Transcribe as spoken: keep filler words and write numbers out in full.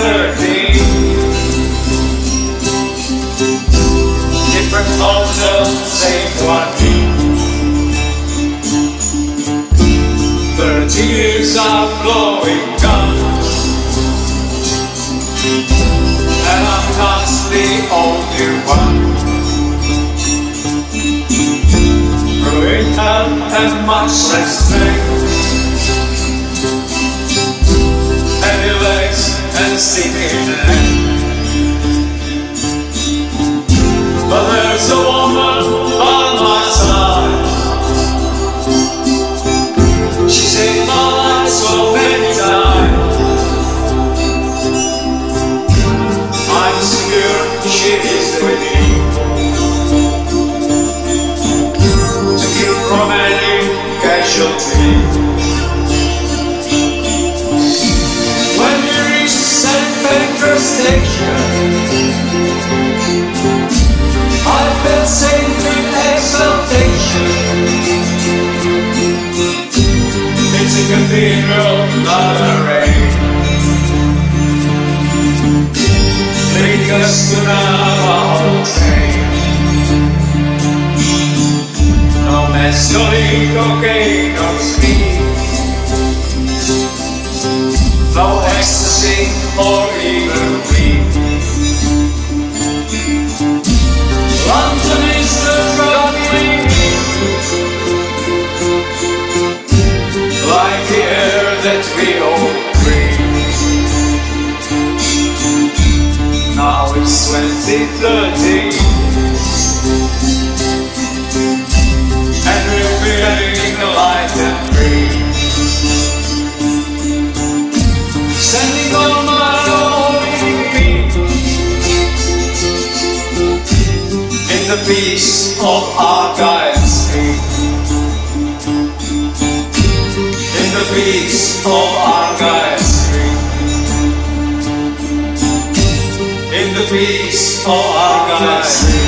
thirteen. Different hotels, same one meal. Thirty years are blowing guns, and I'm not the only one. Growing up and much less strength, heavy legs and skinny neck. But there's a woman by my side. She saved my life so many times. I'm secure she is with me to keep from any casualty. When we reach Saint Pancras station, I felt safe in exaltation. It's a cathedral, not a rain. Take us to Navajo train. No mescaline, cocaine, no speed, no ecstasy or even weed. London is the drug we need, like the air that we all breathe. Now it's twenty thirteen, and we're feeling light and free. Standing on my lonely feet, in the peace of Argyle Street, in the peace of Argyle Street, in the peace of Argyle Street.